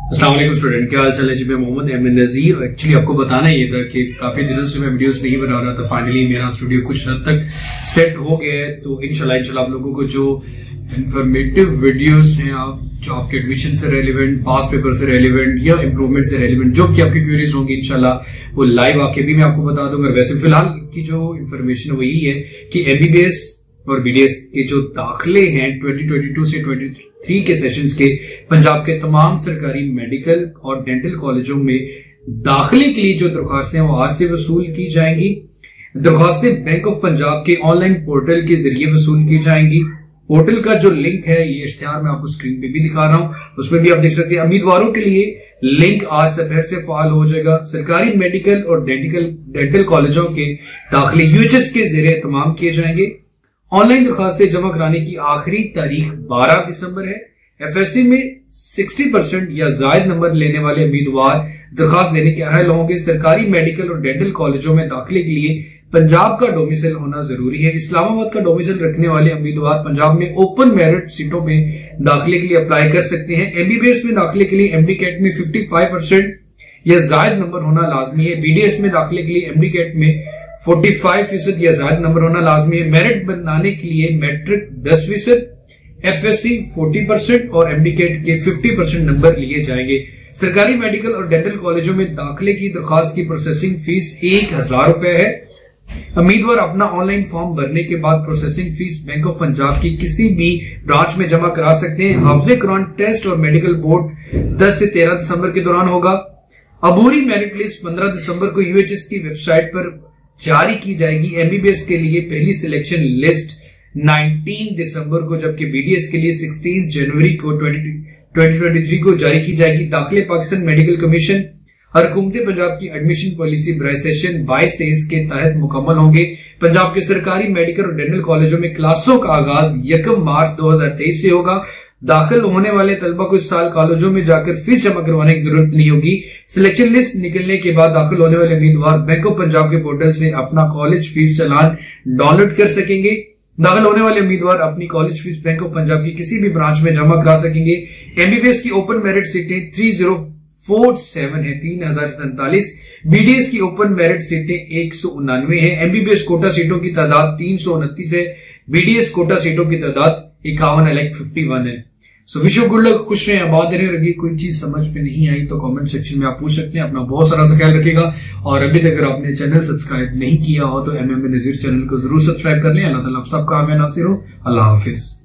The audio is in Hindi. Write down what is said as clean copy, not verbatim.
अस्सलाम वालेकुम स्टूडेंट, क्या हाल चाल है जी। मैं मोहम्मद अहमद नज़ीर। एक्चुअली आपको बताना ये था कि काफी दिनों से मैं वीडियोस नहीं बना रहा था। फाइनली मेरा स्टूडियो कुछ हद तक सेट हो गया है, तो इंशाल्लाह आप लोगों को जो इंफॉर्मेटिव वीडियोस हैं, आप जो आपके एडमिशन से रेलिवेंट, पास पेपर से रेलिवेंट या इंप्रूवमेंट से रेलिवेंट जो कि आपकी क्वेरीज होंगी, इंशाल्लाह वो लाइव आके भी मैं आपको बता दूंगा। वैसे फिलहाल की जो इन्फॉर्मेशन वही है कि एमबीबीएस और बीडीएस के जो दाखिले हैं 2022 से 23 के सेशंस के पंजाब के तमाम सरकारी मेडिकल और डेंटल कॉलेजों में दाखिले के लिए जो दरख्वास्तें हैं वो आज से वसूल की जाएंगी। दरख्वास्तें बैंक ऑफ पंजाब के ऑनलाइन पोर्टल के जरिए वसूल की जाएंगी। पोर्टल का जो लिंक है, ये इश्तिहार मैं आपको स्क्रीन पे भी दिखा रहा हूं, उसमें भी आप देख सकते हैं। उम्मीदवारों के लिए लिंक आज दोपहर से फाल हो जाएगा। सरकारी मेडिकल और डेंटल कॉलेजों के दाखिले यूएचएस के जरिए तमाम किए जाएंगे। ऑनलाइन दरखास्तें जमा कराने की आखिरी तारीख 12 दिसंबर है। एफएससी में 60% या ज्यादा नंबर लेने वाले उम्मीदवार दरखास्त देने के अहल होंगे। सरकारी मेडिकल और डेंटल कॉलेजों में दाखिले के लिए पंजाब का डोमिसाइल होना जरूरी है। इस्लामाबाद का डोमिसाइल रखने वाले उम्मीदवार पंजाब में ओपन मेरिट सीटों में दाखिले के लिए अप्लाई कर सकते हैं। एमबीबीएस में दाखिले के लिए एमडी कैट में 55% या ज्यादा नंबर होना लाजमी है। बीडीएस में दाखिले के लिए एमडी कैट में 45% या ज्यादा नंबर होना लाजमी है। मेरिट बनाने के लिए मैट्रिक 10%, एफएससी 40% और एमडीकेट के 50% नंबर लिए जाएंगे। सरकारी मेडिकल और डेंटल कॉलेजों में दाखिले की दरखास्त की प्रोसेसिंग फीस 1000 रुपए है। उम्मीदवार अपना ऑनलाइन फॉर्म भरने के बाद processing fee bank of Punjab की किसी भी ब्रांच में जमा करा सकते हैं। हाफिज़े कुरान टेस्ट और मेडिकल बोर्ड 10 से 13 दिसंबर के दौरान होगा। अबूरी मेरिट लिस्ट 15 दिसंबर को यूएचएस की वेबसाइट पर जारी की जाएगी। एमबीबीएस के लिए पहली सिलेक्शन लिस्ट 19 दिसंबर को, जबकि बीडीएस के लिए 16 जनवरी को 2023 को जारी की जाएगी। दाखिले पाकिस्तान मेडिकल कमीशन और हुकूमत पंजाब की एडमिशन पॉलिसी बराए सेशन 22-23 के तहत मुकम्मल होंगे। पंजाब के सरकारी मेडिकल और डेंटल कॉलेजों में क्लासों का आगाज 1 मार्च 2023 से होगा। दाखिल होने वाले तलबा को इस साल कॉलेजों में जाकर फीस जमा करवाने की जरूरत नहीं होगी। सिलेक्शन लिस्ट निकलने के बाद दाखिल होने वाले उम्मीदवार बैंक ऑफ पंजाब के पोर्टल से अपना कॉलेज फीस चालान डाउनलोड कर सकेंगे। दाखिल होने वाले उम्मीदवार अपनी college fee bank of Punjab की किसी भी ब्रांच में जमा करा सकेंगे। एमबीबीएस की ओपन मेरिट सीटें 3047 है, 3047। बीडीएस की ओपन मेरिट सीटें 199 है। एमबीबीएस कोटा सीटों की तादाद 329 है। बीडीएस कोटा सीटों की तादाद 51,51 है। So wish you good luck, खुश रहें, आबाद रहें। अगर कोई चीज समझ में नहीं आई तो कमेंट सेक्शन में आप पूछ सकते हैं। अपना बहुत सारा सा ख्याल रखिएगा और अभी तक अगर आपने चैनल सब्सक्राइब नहीं किया हो तो एमएम नज़ीर चैनल को जरूर सब्सक्राइब कर लें। अल्लाह ताला आप सबका आमीन नासिर हो। अल्लाह हाफिज।